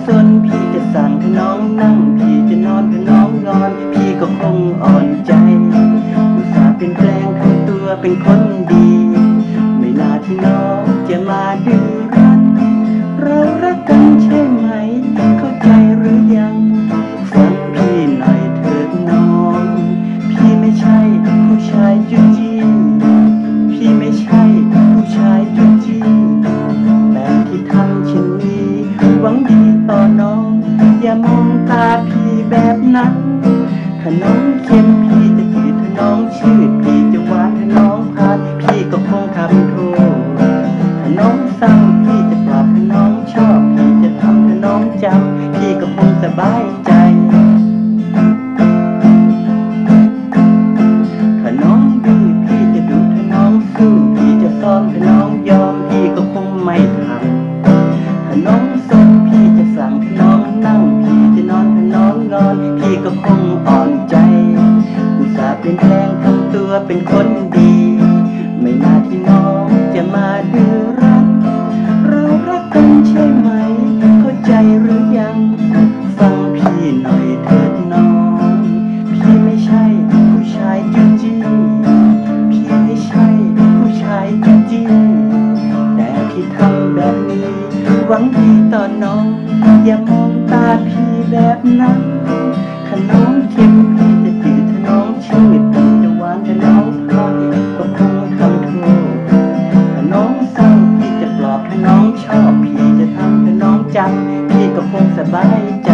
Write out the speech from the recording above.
นพี่จะสั่งถ้าน้องนั่งพี่จะนอนถ้าน้องนอนพี่ก็คงอ่อนใจอุตส่าห์เป็นแปลงทำตัวเป็นคนดีไม่น่าที่น้องจะมาดื้อรั้นเรารักกันใช่ไหมเข้าใจหรือยังฟังพี่หน่อยเถิดน้องพี่ไม่ใช่ผู้ชายจุ๊จี้พี่ไม่ใช่ผู้ชายจุ๊จี้แต่ที่ทำเช่นนี้หวังดีต่อน้องอย่ามองตาพี่แบบนั้นถ้าน้องเค็มพี่จะจืดถ้าน้องชืดพี่จะหวานถ้าน้องพาดพี่ก็คงทำโทษถ้าน้องเศร้าพี่จะปลอบถ้าน้องชอบพี่จะทำถ้าน้องจำพี่ก็คงสบายใจถ้าน้องดื้อพี่จะดุถ้าน้องสู้พี่จะซ้อมถ้าน้องยอมพี่ก็คงไม่ทำถ้าน้องสนพี่จะสั่งถ้าน้องนั่งพี่จะนอนถ้าน้องนอนพี่ก็คงอ่อนใจอุตส่าห์เป็นแปลงทำตัวเป็นคนดีไม่น่าที่น้องจะมาดื้อรั้นเรารักกันใช่ไหมเข้าใจหรือยังฟังพี่หน่อยเถิดน้องพี่ไม่ใช่ผู้ชายจุ๊จี้พี่ไม่ใช่ผู้ชายจุ๊จี้แต่ที่ทำแบบนี้หวังดีต่อน้องอย่ามองตาพี่แบบนั้นถ้าน้องเค็มพี่จะจืดถ้าน้องชืดพี่จะหวานถ้าน้องพลาดก็คงทำโทษถ้าน้องเศร้าพี่จะปลอบถ้าน้องชอบพี่จะทำถ้าน้องจำพี่ก็คงสบายใจ